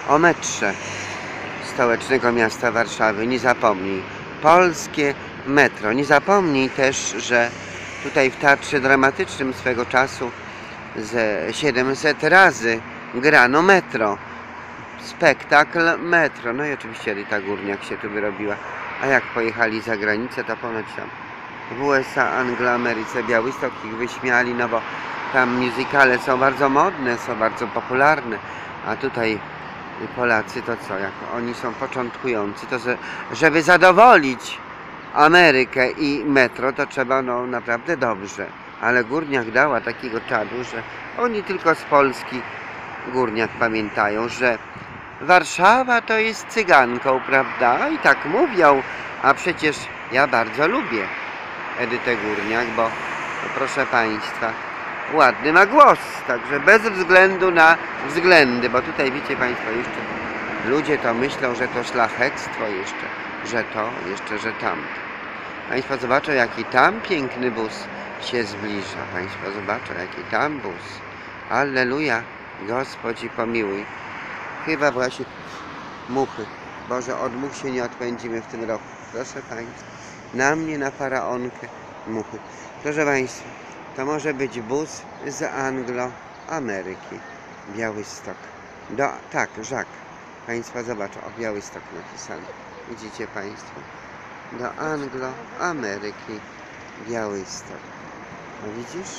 o metrze stołecznego miasta Warszawy. Nie zapomnij. Polskie metro. Nie zapomnij też, że tutaj w Teatrze Dramatycznym swego czasu ze 700 razy grano metro. Spektakl metro. No i oczywiście Rita Górniak się tu wyrobiła. A jak pojechali za granicę, to ponoć tam w USA, Anglii, Ameryce, Białystok ich wyśmiali, no bo tam musicale są bardzo modne, są bardzo popularne, a tutaj Polacy to co, jak oni są początkujący, to żeby zadowolić Amerykę i metro, to trzeba no naprawdę dobrze. Ale Górniak dała takiego czadu, że oni tylko z Polski Górniak pamiętają, że Warszawa to jest cyganką, prawda? I tak mówią, a przecież ja bardzo lubię Edytę Górniak, bo proszę Państwa, ładny ma głos, także bez względu na względy, bo tutaj wiecie Państwo, jeszcze ludzie to myślą, że to szlachectwo jeszcze, że to, jeszcze, że tamto. Państwo zobaczą, jaki tam piękny bus się zbliża. Państwo zobaczą, jaki tam bus. Alleluja, Gospodzi pomiłuj. Chyba właśnie muchy. Boże, od much się nie odpędzimy w tym roku. Proszę Państwa, na mnie, na faraonkę muchy. Proszę Państwa, to może być bus z Anglo-Ameryki. Białystok. Tak, Żak. Państwo zobaczą, o Białystok napisane. Widzicie Państwo? Do Anglo-Ameryki. Białystok. No widzisz?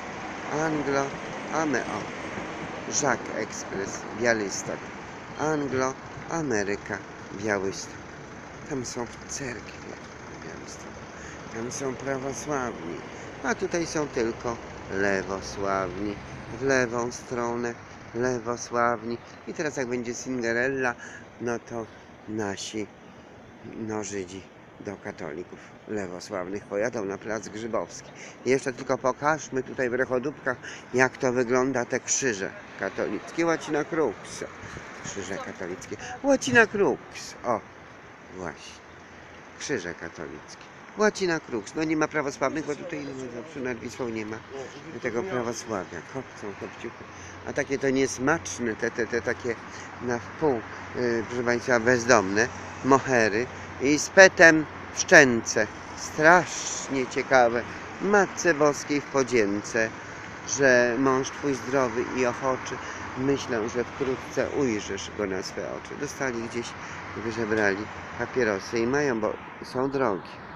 Anglo-Ameryka. Żak Express. Białystok. Anglo-Ameryka. Białystok. Tam są cerkwie w Białymstoku. Tam są prawosławni. A tutaj są tylko lewosławni. W lewą stronę lewosławni. I teraz jak będzie Cinderella, no to nasi, no Żydzi do katolików lewosławnych pojadą na Plac Grzybowski. I jeszcze tylko pokażmy tutaj w Rechodóbkach, jak to wygląda te krzyże katolickie. Łacina Crux. Krzyże katolickie. Łacina Crux. O, właśnie. Krzyże katolickie. Łacina Crux. No nie ma prawosławnych, bo tutaj nad Wisłą nie ma tego prawosławia. Kopcą, kopciuchy. A takie to niesmaczne, te takie na wpół, proszę Państwa, bezdomne mohery i z petem w szczęce. Strasznie ciekawe. Matce Boskiej w podzięce, że mąż Twój zdrowy i ochoczy. Myślę, że wkrótce ujrzysz go na swe oczy. Dostali gdzieś, wyżebrali papierosy i mają, bo są drogie.